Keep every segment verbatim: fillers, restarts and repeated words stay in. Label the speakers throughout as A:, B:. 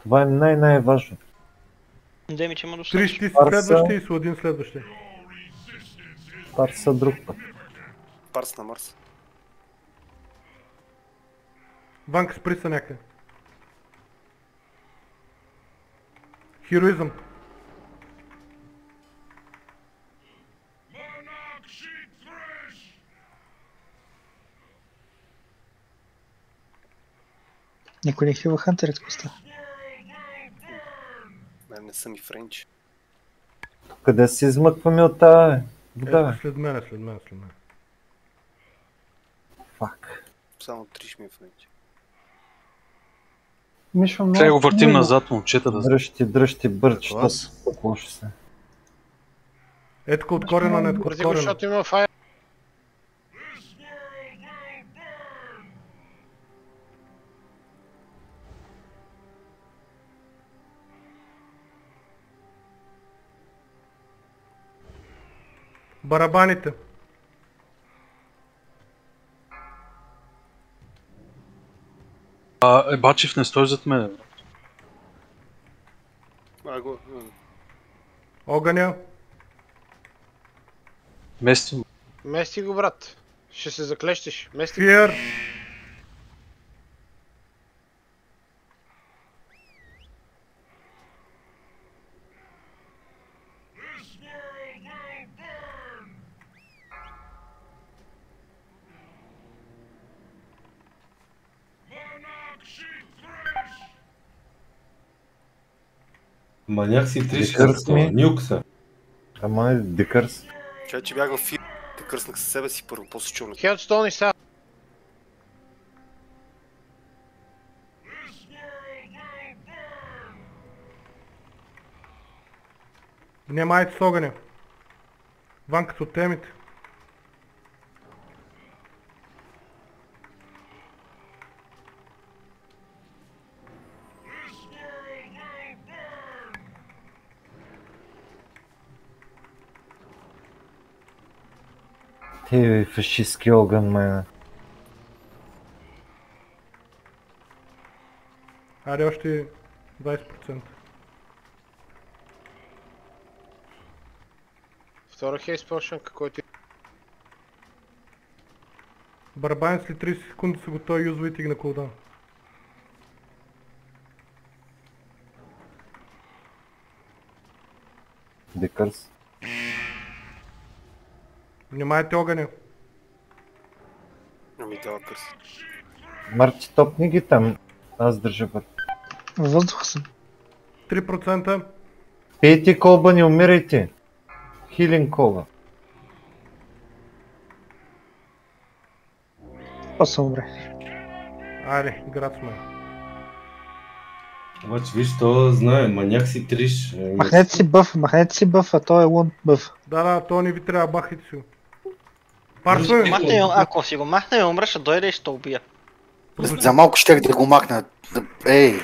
A: Това е най-най-важно.
B: Демидж има
C: Три
B: достатъчно.
C: ще си
A: Парса.
C: следващи и с един следващи.
A: Парса друг път.
D: Парс на Марс.
C: Ванка спри са някъде. Хероизъм.
E: Никой не хила Хантерът коста.
D: Мен не съм и френч.
A: Къде се измъкваме от тази вода,
C: Ето
A: бе?
C: след мене, след мене, след мене.
A: Фак.
D: Само три ще ми е френч.
A: Мишо, много...
F: Трябва да го въртим
A: много-
F: назад, момчета, да
A: Дръжте, дръжте бърз, защото
G: Клас.
A: лошо се.
C: Етко от корена, не етко от
H: Бързи го,
C: корена.
H: защото има файр.
C: Барабаните.
F: А, е, Бачев, не стой зад мен.
D: А, го... м.
C: Огъня.
F: Местим.
H: Мести го, брат. Ще се заклещиш. Мести го.
C: Фиер.
G: Маняк си
A: Дикърс
G: тришка,
A: ми.
G: нюкса.
A: Ама е Дикърс.
D: Чай, че бях в фир. Те кръснах със себе си първо, после чулнах.
H: Хелдстоун и сега.
C: Внимайте с огъня. Ванката от темите.
A: Те фашистски огън, майна.
C: Аре още двайсет процента.
H: Втора хейс пошънка, който
C: Барабан след трийсет секунди са готови, юзвайте ги на кулдаун.
A: Дикърс.
C: Внимайте огъня.
D: Ами дава кърс.
A: Марти, топни ги там. Аз държа път.
E: Във въздуха съм.
C: три процента.
A: Пейте колба, не умирайте. Хилин колба.
E: После умре.
C: Аре, град сме.
G: Обаче виж, то знае, маняк си триш. Еми,
E: Махнете си бъф, махнете си бъф, а той е лун бъф.
C: Да, да, то не ви трябва, бахайте си го. Парсвай!
B: Махне, ако си го махне и умре, ще дойде и ще убия.
I: За малко щях да го макна. Да- Ей!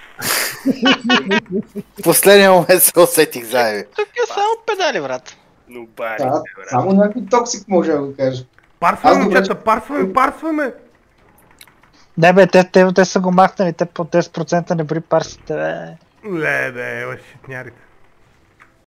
I: В последния момент се усетих заеби.
B: Тук е само педали, брат.
D: Но бари,
J: Да,
D: брат.
J: само някой токсик може да го каже.
C: Парсваме,
J: Аз добре-
C: момчета, парсваме, парсваме!
E: Не бе, те, те, те са го махнали, те по десет процента не бри парсите, бе.
C: Ле, бе, ела шитнярите.